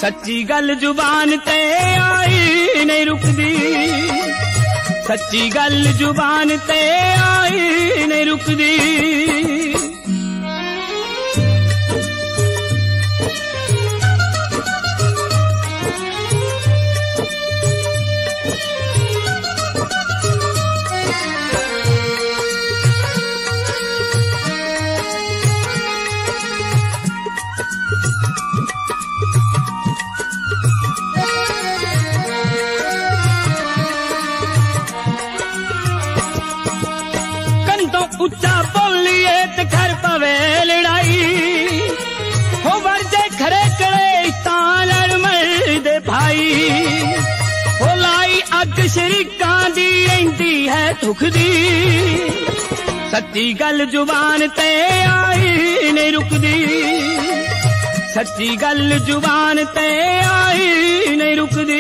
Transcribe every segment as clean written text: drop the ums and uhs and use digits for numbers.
सच्ची गल जुबान ते आई नहीं रुकदी, सच्ची गल जुबान ते आई नहीं रुकदी। उच्चा बोलिए तो घर पवे लड़ाई, हो वर्जे खरे करे तालड़ मरदे भाई, हो लाई अग शरीकां दी रहिंदी है दुखदी, सच्ची गल जुबान ते आई नहीं रुकदी, सच्ची गल जुबान ते आई नहीं रुकदी।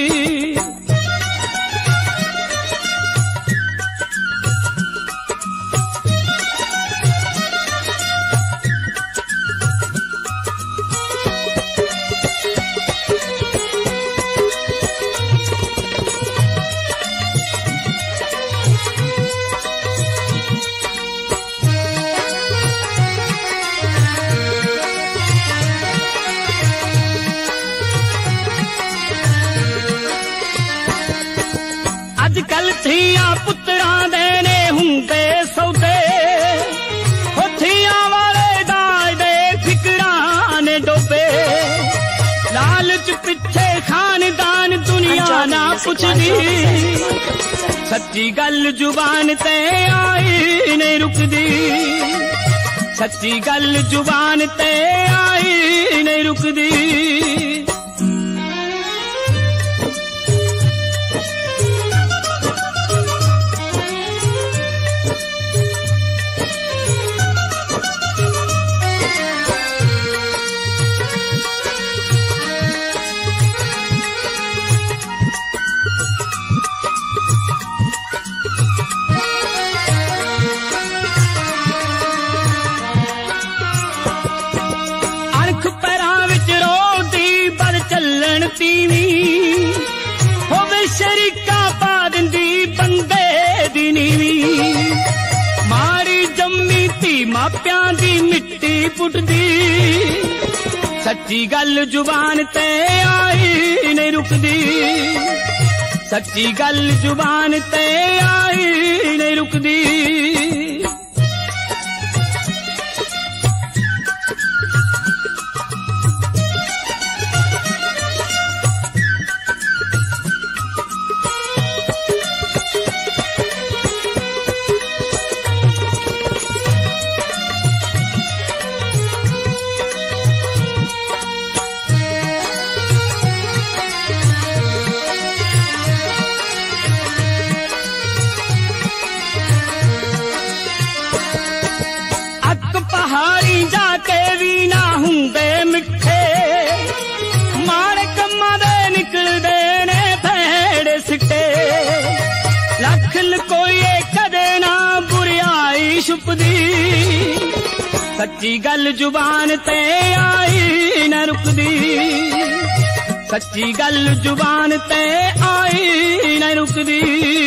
अजकल थिया पुत्रां दे ने हुंदे सौदे, हो थिया वाले दाज दे फिकरां ने डोबे, लालच पिछे खानदान दुनिया ना पुछदी, सच्ची गल जुबान ते आई नहीं रुकदी, सच्ची गल जुबान ते आई नहीं रुकदी। तीवी होवे शरीका पा दिंदी बंदे दी नीवी, मारी जम्मी धी मापियां दी मिट्टी पुटदी, सच्ची गल जुबान ते आई नहीं रुकदी, सच्ची गल जुबान ते आई नहीं रुकदी। पहाड़ी जाके भी ना हुंदे मिठे, माड़े कम्मां दे निकलदे ने भेड़े सिट्टे, लख लकोइए कदे ना बुरियाई छुपदी, सच्ची गल जुबान ते आई न रुकदी, सच्ची गल जुबान ते आई न रुकदी।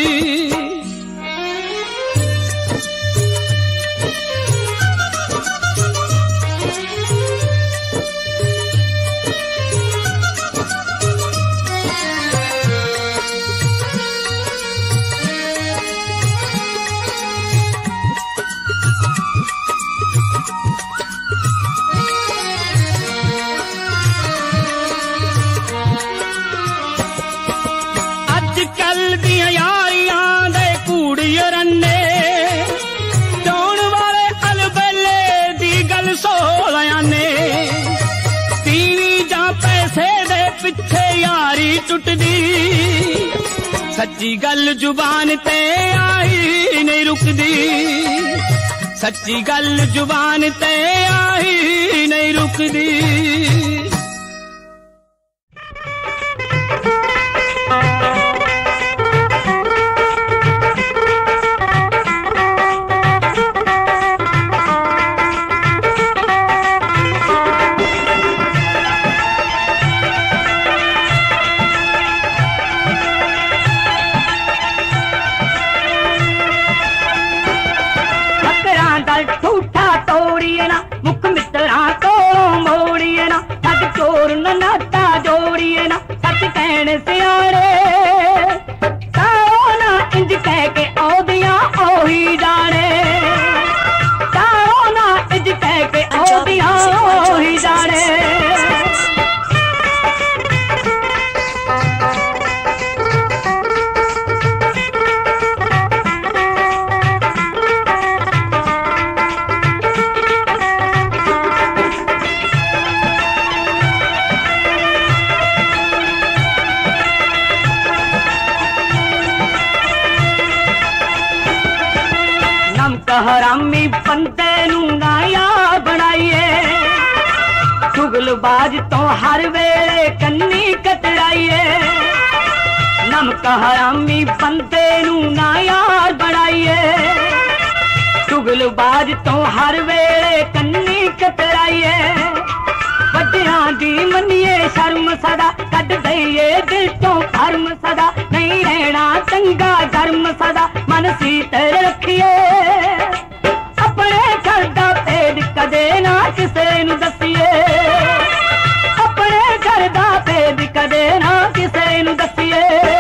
पिछे यारी टुटदी, सच्ची गल जुबान ते आई नहीं रुकदी, सच्ची गल जुबान ते आई नहीं रुकदी। सैने सियाणे तारो ना इंज कह के औदियां ओही जाने तारो ना इंज कह के औदियां ओही जाने हरामी बंदे नू नाया बनाइए चुगलबाज तो हर वेले कन्नी कतराइए नमक हरामी बंदे नू नाया बनाइए चुगलबाज तो हर वेले कन्नी कतराइए वड्डियां दी मन्निए शर्म सदा कट दईए दिल तो धर्म सदा नहीं रहना चंगा धर्म सदा मन सीतर रखिए अपने घर दा भेद कदे ना किसे नू दसिए अपने घर दा भेद कदे ना किसे नू दसिए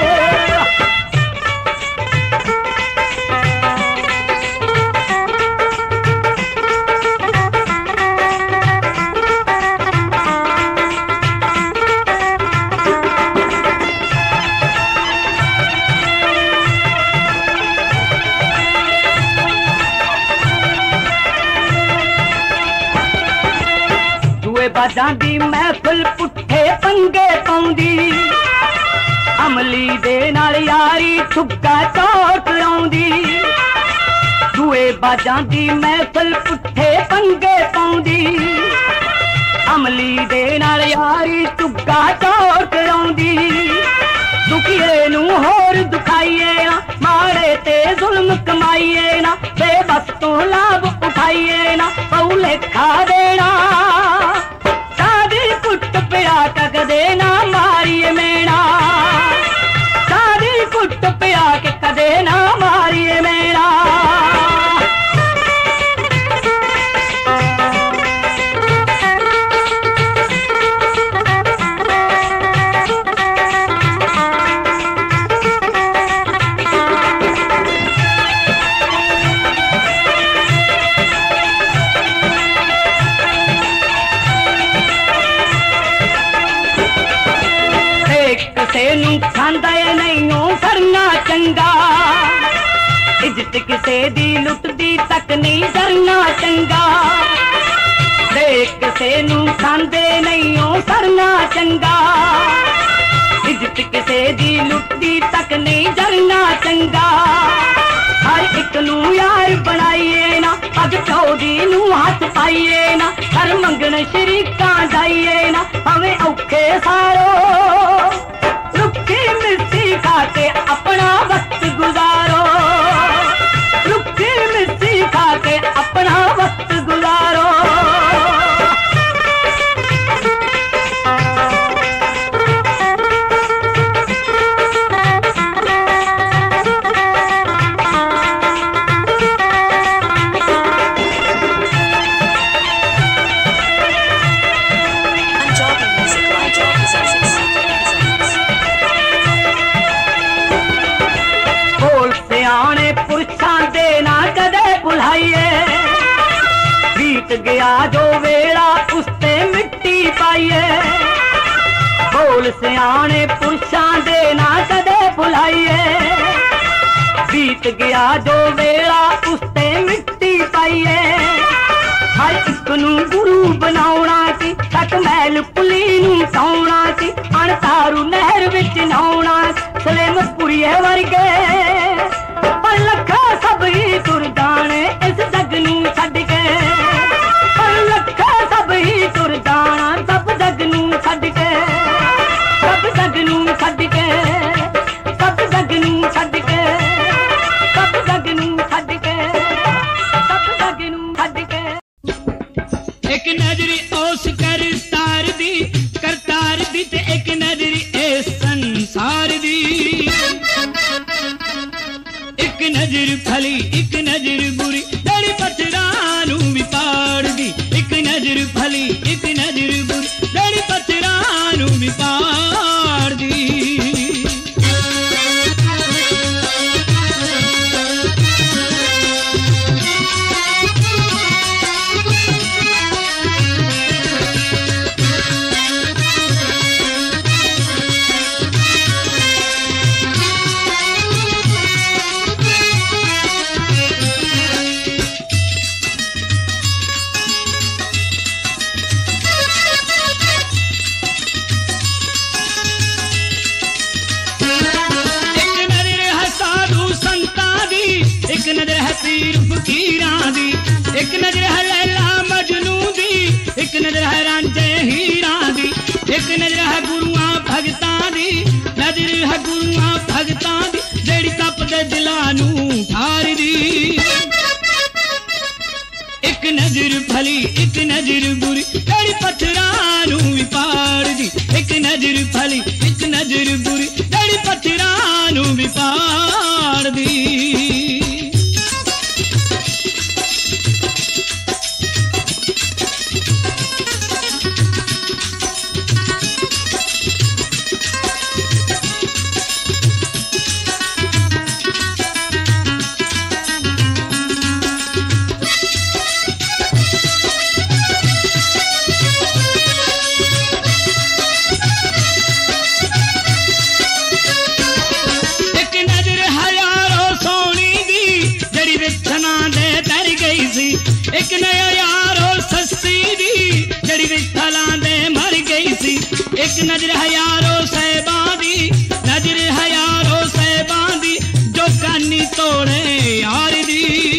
बाजां दी महफिल पुठे पंगे पाउंदी अमली दे नाल यारी ठुक्का चोट लाउंदी दुए बाजां दी महफिल पुठे पंगे पाउंदी अमली दे नाल यारी ठुक्का चोट लाउंदी दुखिए नू होर दुखाइए ना मारे ते जुल्म कमाइए ना बेबस तो लाभ उठाइए ना पौले खा देना कुट पिया कदे ना मारिए मेरा सारी कुट पिया के कदे ना मारिए मेरा खांदा नहीं सरना चंगा इज्जत किसे दी लुटदी तक नहीं सरना चंगा देख किसे नू खांदे नहीं सरना चंगा इज्जत किसे दी लुटदी तक नहीं सरना चंगा हर एक नू यार बनाइए ना पग चौधी नू हाथ पाइए ना हर मंगन शरीका जाइए ना हमें औखे सारो रुखी मिर्ची खा के अपना वक्त गुजारो रुखी मिर्ची खा के अपना वक्त गुजारो बीत गया जो वेला उसते मिट्टी पाइए बोल सियाने पुरुषां दे ना कदे भुलाइए बीत गया जो वेला उसते मिट्टी पाइए हर एक नू गुरु बनाउणा सी तक महल पुली नू सौना सी अणतारू नहर विच नहाउणा सलेमपुरीए वर्गे पर लखा सब ही तुर जाने इस जग नू छड्ड के पर लखा सब ही तुर जाना सब जग नू छड्ड के सब जग नू छड्ड के सब जग नू छड्ड के सब जग नू छड्ड के सब जग नू छड्ड के एक नजरी ओस करतार दी ते एक नजरी इस संसार दी एक नजर भली एक नजर बुरी लड़ी पत्थरां भी पाड़ दी एक नजर भली एक नजर बुरी लड़ी पत्थरां भी पाड़ दी फकीरां दी, एक नजर है लैला मजनू दी, एक नजर है रांझे हीरां दी, एक नजर है गुरुआं भगतां दी, नजर है गुरुआं भगतां दी, जेड़ी तपदे दिलां नूं ठार दी। एक नजर भली एक नजर बुरी, जेड़ी पत्थरां नूं भी पाड़ दी, एक नजर भली एक नजर बुरी, जेड़ी पत्थरां नूं भी पाड़ दी। एक नया यारो सस्ती दी, जड़ी विठलां दे मर गई सी, एक नजर है यारो साहिबां दी, नजर है यारो साहिबां दी, जो कानी तोड़े यार दी।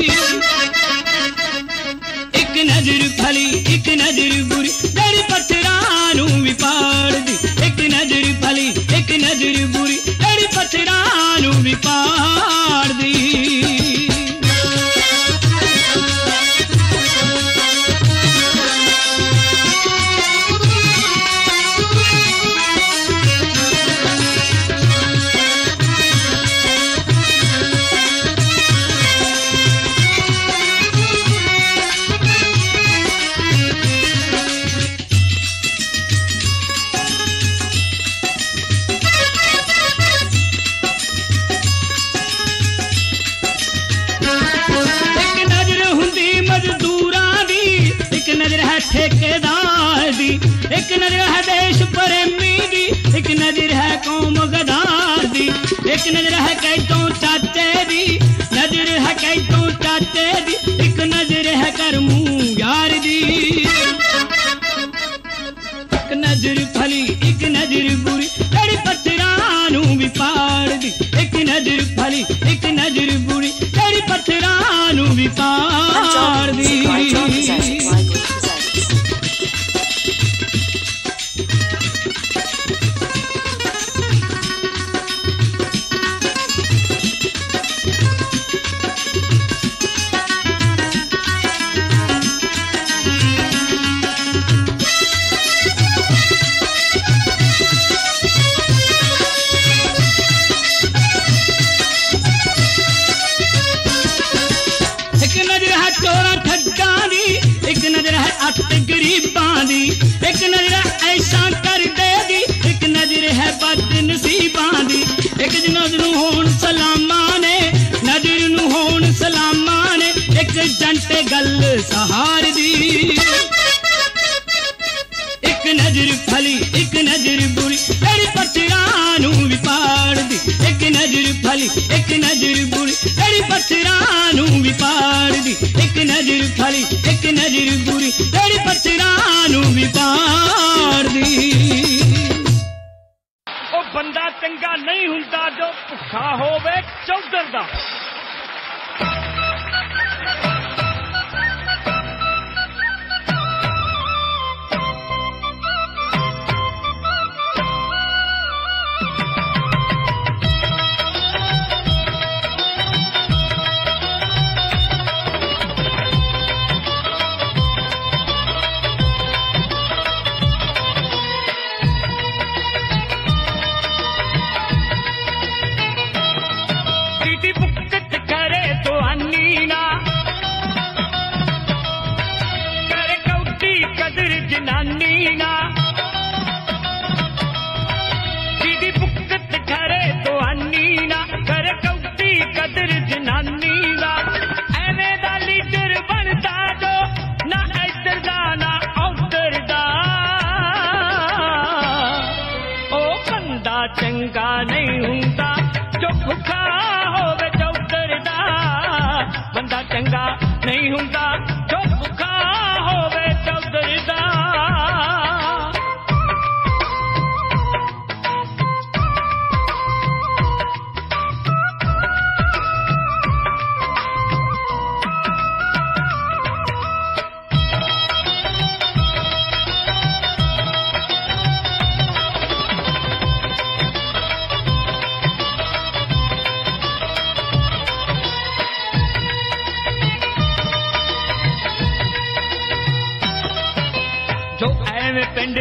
एक नजर भली एक नजर बुरी, जड़ी पत्थरां नूं भी पाड़ दी, एक नजर भली एक नजर बुरी, जड़ी पत्थरां नूं भी पाड़ दी। ठेकेदार दी, एक नजर है देश प्रेमी दी, एक नजर है कौम गदार दी, एक नजर है कैदों चाचे दी, नजर है कैदों चाचे दी, एक नजर है करमू यार दी। एक नजर भली एक नजर बुरी, जेड़ी पत्थरां नूं भी पाड़ दी, एक नजर भली एक नजर बुरी, जेड़ी पत्थरां नूं भी पाड़ दी। गरीबां दी, एक नजर ऐसा कर दे दी, एक नजर है बदनसीबां दी, एक नजर होण सलामा ने, नजर नूं होण सलामा ने, एक जंटे गल सहार दी। एक नजर भली एक नजर बुरी, जेड़ी पत्थरां नूं भी पाड़ दी, एक नजर भली एक नजर बुरी, जेड़ी पत्थरां नूं भी पाड़ दी, एक नजर भली एक नजर बुरी, जेड़ी पत्थरां नूं भी पाड़ दी। ओ बंदा चंगा नहीं हुंदा जो भुखा होवे चौधर दा। चंगा नहीं हुंदा जो भुखा होवे चौधर दा, बंदा चंगा नहीं हुंदा जो भुखा होवे चौधर दा।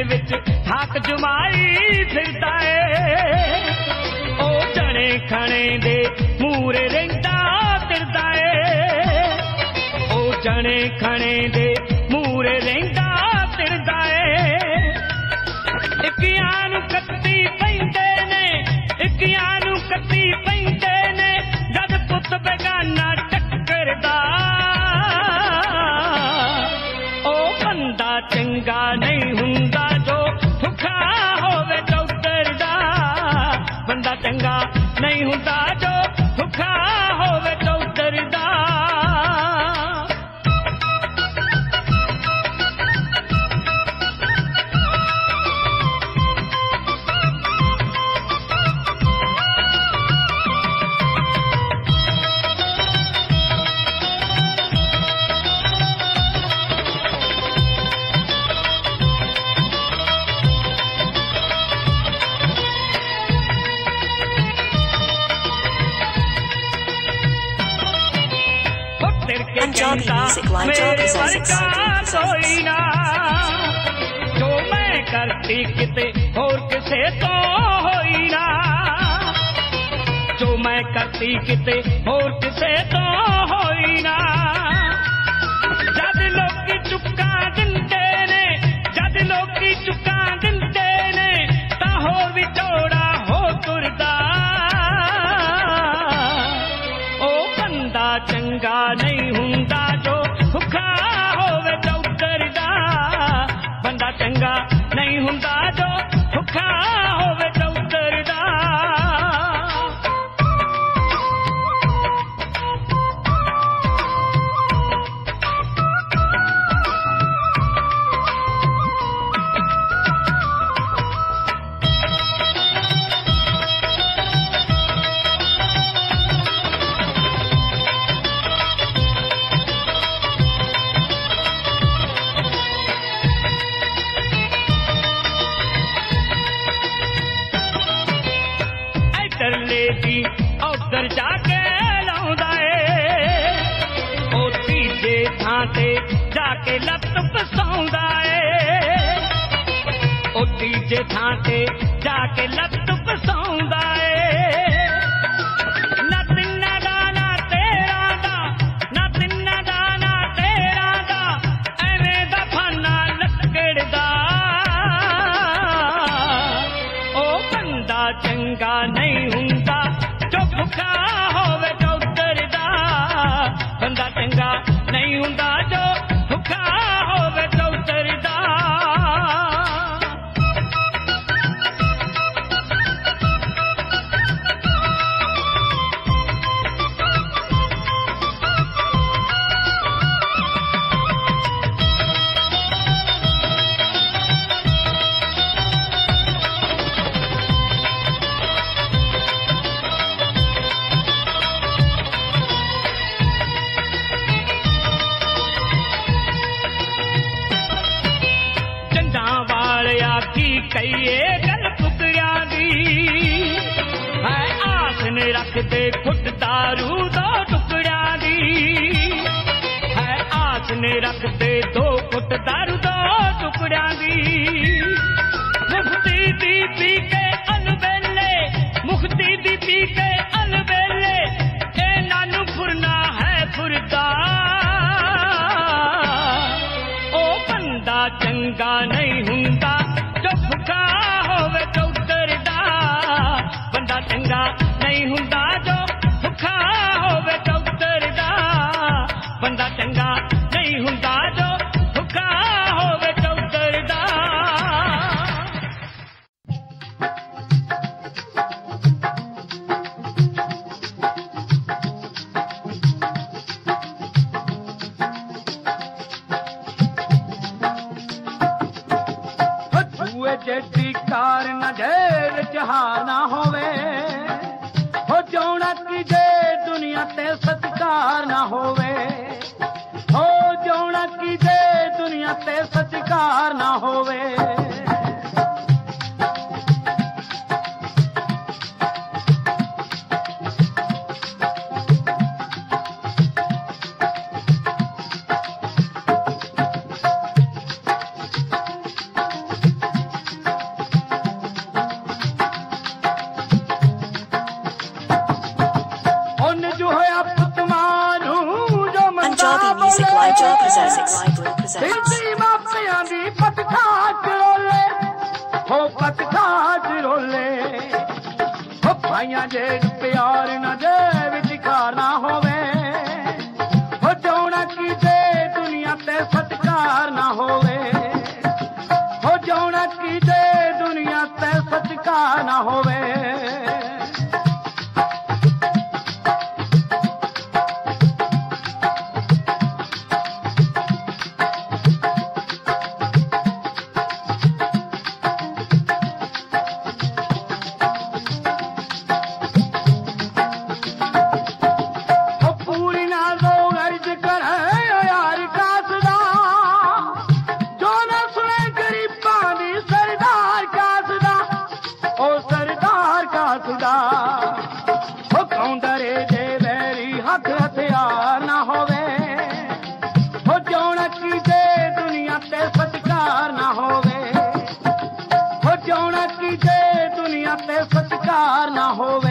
ਵਿੱਚ ਠਾਕ ਜਮਾਈ ਫਿਰਦਾ ਏ ਉਹ ਜਣੇ ਖਣੇ ਦੇ ਮੂਰੇ ਰਹਿੰਦਾ ਫਿਰਦਾ ਏ ਉਹ ਜਣੇ ਖਣੇ ਦੇ ਮੂਰੇ ਰਹਿੰਦਾ ਫਿਰਦਾ ਏ ਇੱਕਿਆਂ ਨੂੰ ਕੱਤੀ ਪੈਂਦੇ ਨੇ ਇੱਕਿਆਂ ਨੂੰ ਕੱਤੀ ਪੈਂਦੇ ਨੇ ਜਦ ਪੁੱਤ ਬੇਗਾਨਾ ਟੱਕਰਦਾ ਉਹ ਬੰਦਾ ਚੰਗਾ ਨਹੀਂ ਹੁੰਦਾ ਜੋ ਭੁੱਖਾ ਹੋਵੇ ਡਾਕਟਰ ਦਾ ਬੰਦਾ ਚੰਗਾ ਨਹੀਂ ਹੁੰਦਾ ਜੋ ਭੁੱਖਾ ਹੋਵੇ ਡਾਕਟਰ ਦਾ मेरे वर्गा कोई ना जो मैं करती किते और किसे तो होई ना जो मैं करती किते और किसे तो होई ना जद लोकी चुक्का दिंदे ने जद लोकी चुक्का दिंदे ने ता होर भी चौड़ा हो तुरदा ओ बंदा चंगा नहीं हुंदा जो भुखा होवे डॉक्टर दा बंदा चंगा नहीं हुंदा जो भुखा होवे डॉक्टर दा उधर जाके लाउंदा ए ओ तीजे थां ते जाके लत पसाउंदा ए ओ तीजे थां ते जाके लत पसाउंदा ए ना तिन्ना दाना तेरा दा ना तिन्ना दाना तेरा दा एवें दा फाना लकड़दा ओ बंदा चंगा नहीं हुंदा भुखा होवे डॉक्टर दा बंदा चंगा नहीं हुंदा जो भुखा होवे डॉक्टर दा कईए गल टुकड़िया दी है आसन रख दे खुद दारू दो टुकड़िया दी है आसन रख दे दो खुद दारू दो टुकड़िया दी मुफ्ती दी पी के अलबेले मुफ्ती दी पी के अलबेले ए नानू फुरना है फुरदा ओ बंदा चंगा नहीं हुंदा जो भुखा होवे डॉक्टर दा बंदा चंगा नहीं हुंदा जो भुखा होवे डॉक्टर दा बंदा चंगा नहीं हुंदा जो भुखा होवे डॉक्टर दा जेडी कार न ढेर जहाना होवे हो जौना की जे दुनिया ते सत्कार न होवे Music Live presents. मापिया दी पटखाट रोले हो पटखाट रोले हो भाइयां जे प्यार न दे विचकार ना होवे हो जोना की दे दुनिया ते सत्कार ना होवे हो जोना की दे दुनिया ते सत्कार ना होवे सत्कार ना होवे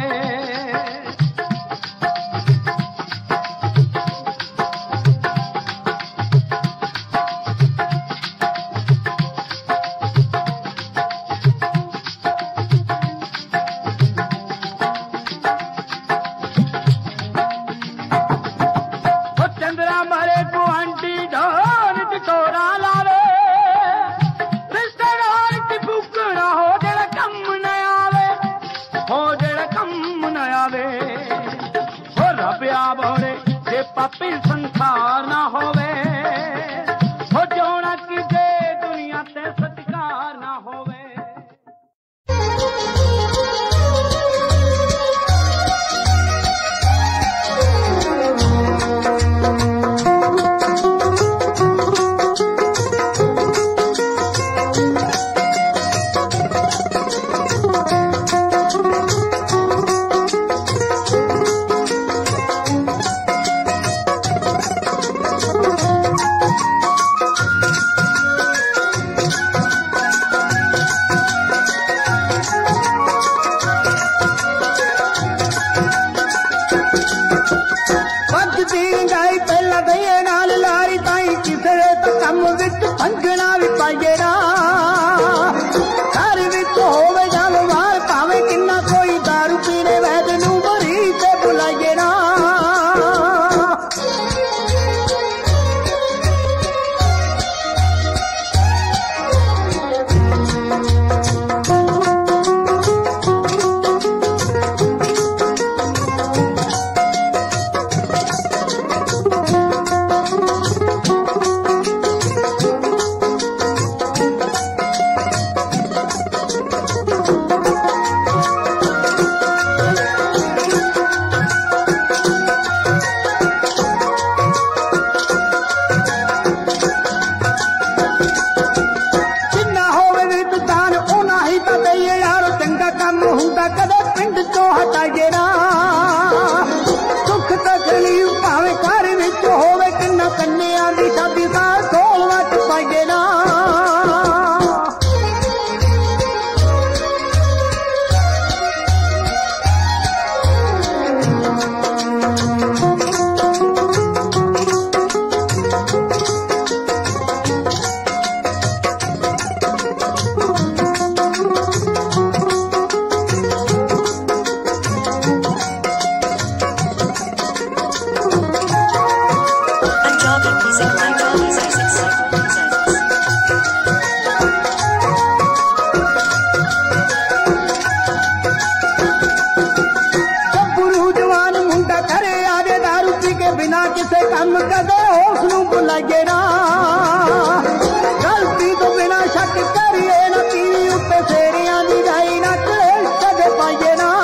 चंद्रा मरे को आंटी ढोल टोरा लावे रिश्तेदार की बुकड़ा हो जरा कम न आवे हो जरा कम न आवे हो रबिया बोले जे पापी संसार ना होवे हो जोना की जे दुनिया ते सत्कार ना होवे पंगना भी पाइए ना घर विच होवे जल मार भावे किन्ना कोई दारू पीने वैद नू मरीज ते बुलाइए ना गलती तो बिना शक करिए ना टीवी उत्ते फेरियां दी जाई ना कलेश कदे पाइए ना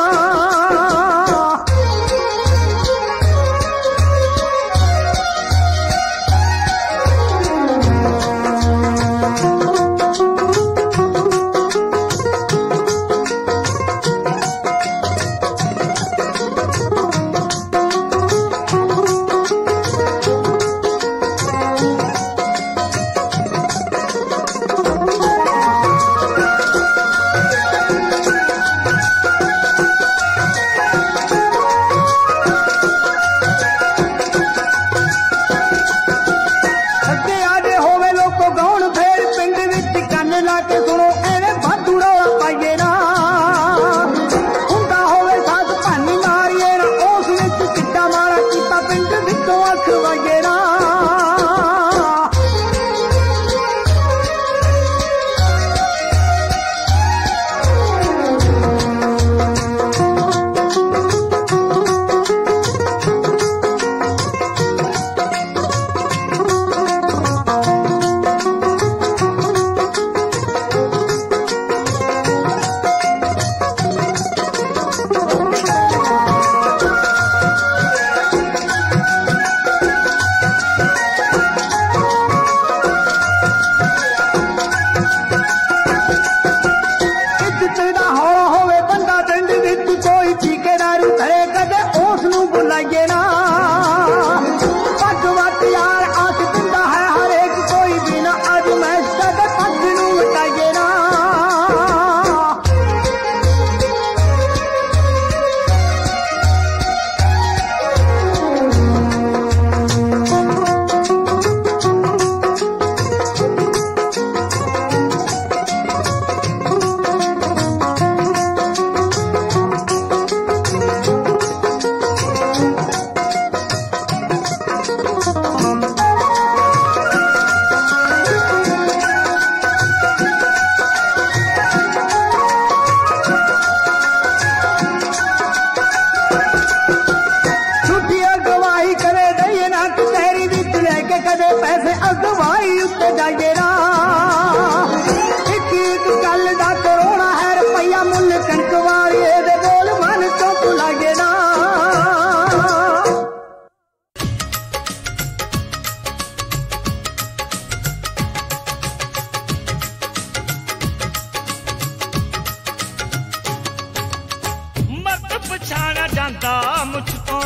अगवाई उत्ते जाइए रा एक गल दा करोड़ा है रुपया मुल कणक वाली दे बोल मन तो भुलाइए ना मर्द पछाणा जांदा मुझ तो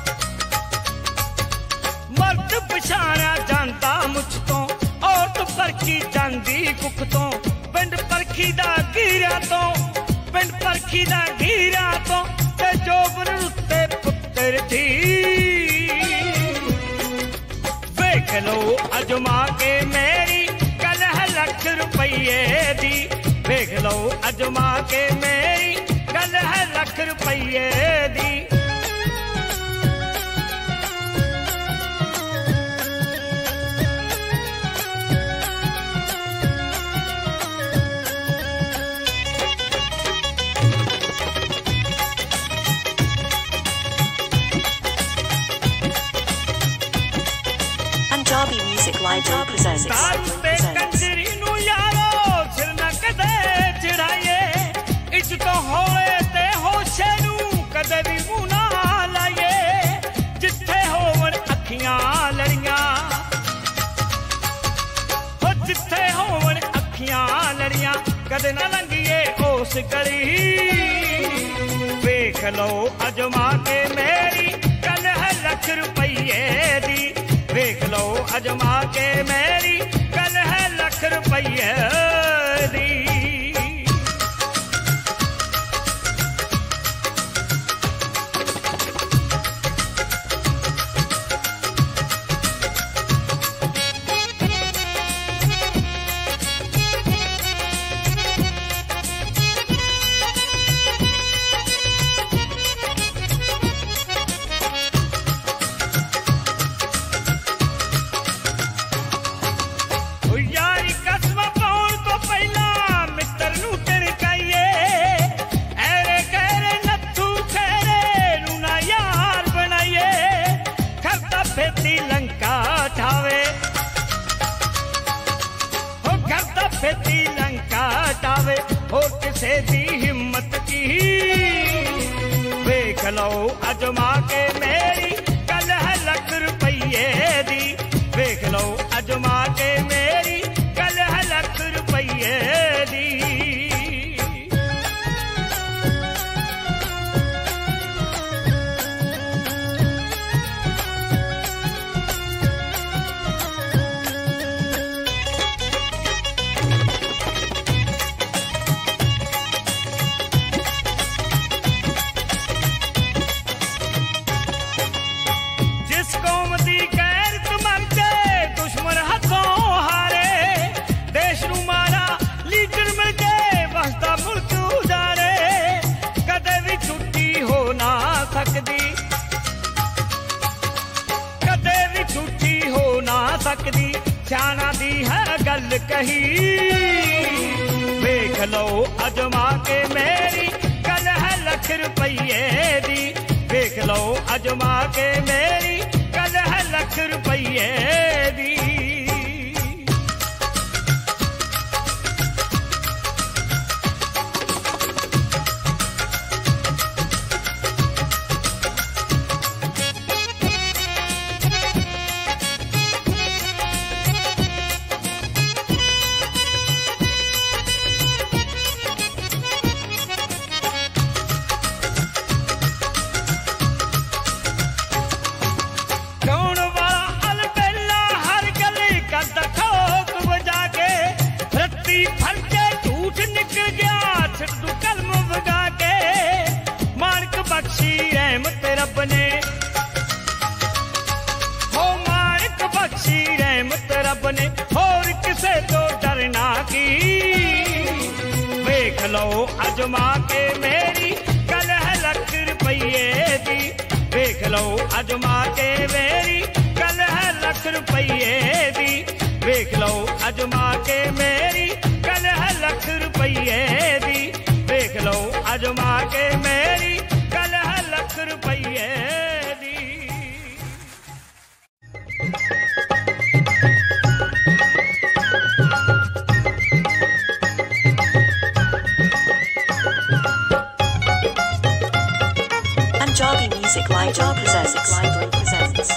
मर्द पछाणा जांदा मुझ तो औरत परखी जांदी कुख तो पिंड परखी दा घीरा तो पिंड परखी दा घीरा तो ते जोबन उत्ते पुत्र थी वेख लो अजमा के मेरी कल है लख रुपये दी वेख लो अजमा के मेरी कल है लख रुपये दी Punjabi Music Library presents. दारू ते कंजरी नू यारो सिर न कदे चढ़ाइए इज्जत होए ते होशे नू कदे भी मुंह ना लाइए जिथे होवन अखियां लड़ियां हो जिथे होवन अखियां लड़ियां कदे ना लंघिए उस गली वेख लो अजमा के मेरी कल है लख रुपये दी वेख लो अजमा के मेरी कल है लख रुपये दी यारी कसम पाउण तो पहला मित्र नू टणकाइए ऐरे कहरे नथू खैरे नू ना यार बनाइए खरता फेती लंका ठावे हो खरता फेती लंका ठावे हो किसे दी हिम्मत की वेख लो अजमा के मेरी कल है लख रुपये दी वेख लो अजमा के मेरी कल है लख रुपये दी जिस कौम दी गैरत मर जाए दुश्मन हथों हारे देश नू मारा लीडर मिल जाए बसदा मुल्क उजारे कदे भी छुट्टी हो ना सकदी कदे भी छुट्टी हो ना सकदी सियाणा दी है गल कही वेख लो अजमा के मेरी कल है लख रुपये दी वेख लो अजमा के मेरी कल है लख रुपये दी कौन वाला अलबेला हर गली करदा ठोक बजा के रत्ती फलके झूठ निकल गया छड्डू कलम वगा के मानक बख्शी रहमत रब ने हो मानक बख्शी रहमत रब ने और किसे तो डरना की वेख लो अजमा के मेरी कल है लख रुपये दी वेख लो अजमा के मेरी कल है लख रुपये दी वेख लो अजमा के मेरी कल है लख रुपये दी वेख लो अजमा के मेरी कल है लख रुपये दी Music Library presents.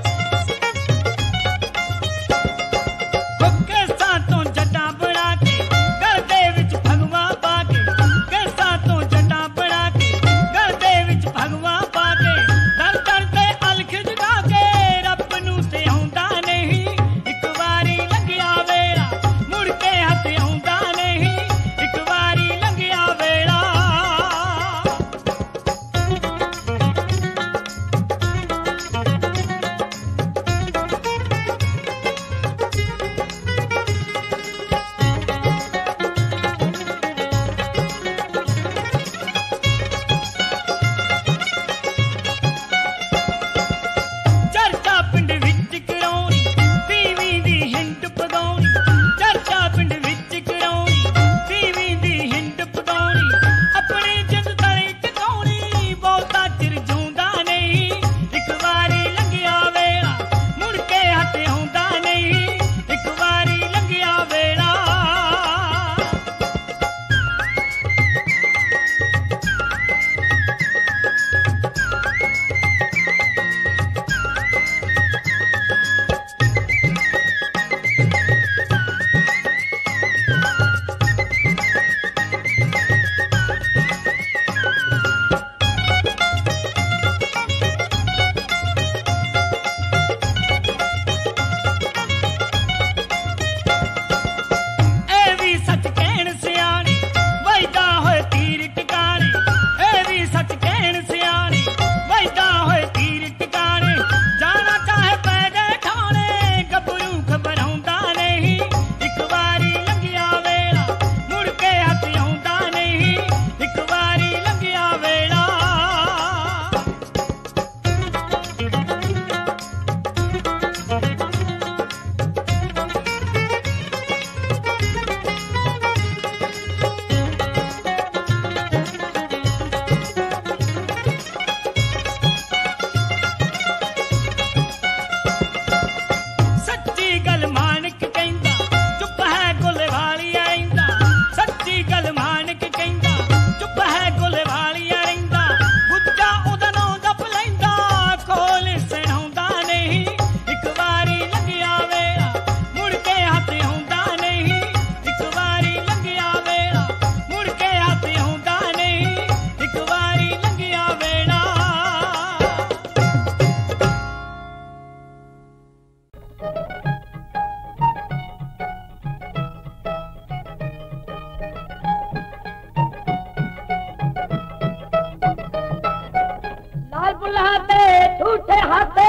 बुलाते झूठे हाथे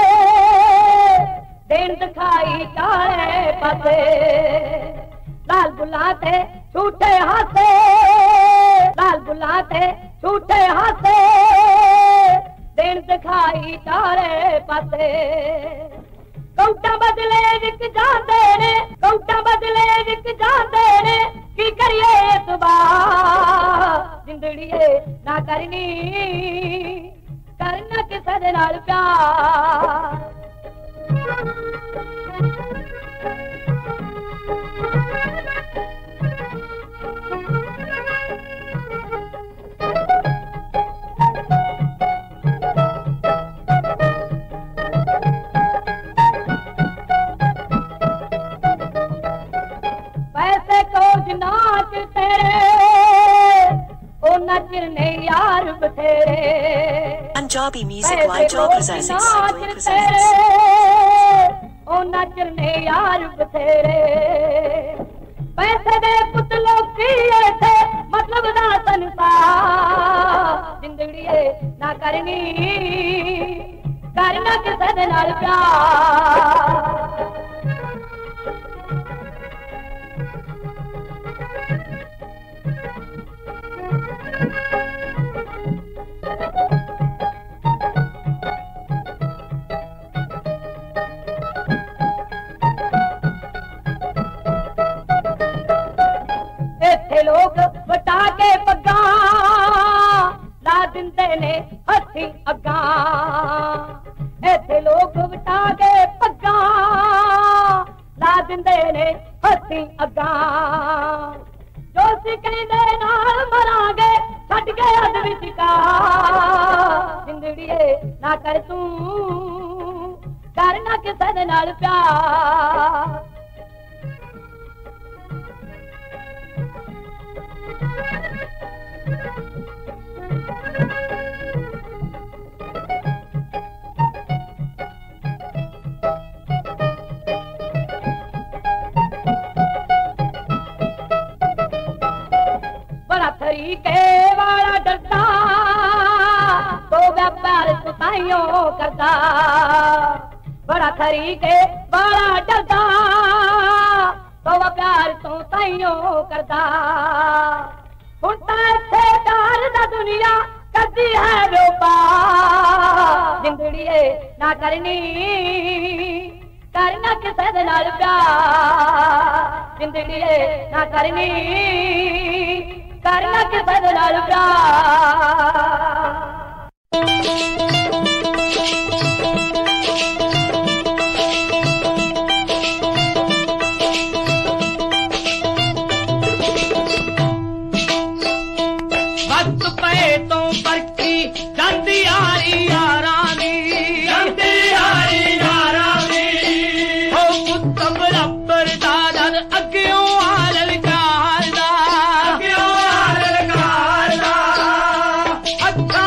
दिन दिखाई चाहे पाते लाल बुलाते झूठे हाथे लाल बुलाते झूठे हाथे दिन दिखाई चाहे पाते कौटा बदले विक जाते ने कौटा बदले विक जाते ने की करिए इतबार जिंदड़िए ना करनी करना किसे दे नाल प्यार पैसे को नाच तेरे ओ नचने यार बथेरे Punjabi Music Library presents. ओ नचने यार बथेरे पैसे दे पुतलो किए थे मतलब दा संसार जिंदड़िए ना करनी करना किसे दे नाल प्यार लोग बटा के पग्गा ला दिंदे ने हथी अग्गा ऐसे लोग बटा के पग्गा ला दिंदे ने हथी अग्गा जो सिकंदे नाल मरांगे छट के अद विच का जिंदड़िए ना कर तू करना किसे दे नाल प्यार बड़ा तरीके वाला डरता तो व्यापार सुताइयों करता बड़ा तरीके वाला डरता तो व्यापार सुताइयों करता से डर दा दुनिया करती है व्यापार जिंदड़ी ना करनी करना किसे दे नाल प्यार जिंदड़ी ना करनी करना किसे दे नाल प्यार वक्त पे तो परखी जाती यारी यारानी हो पुत बराबर दादा अग्यों आलल कारदा अच्छा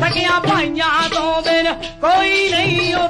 सकिया भाइयां तो बिन कोई नहीं ओ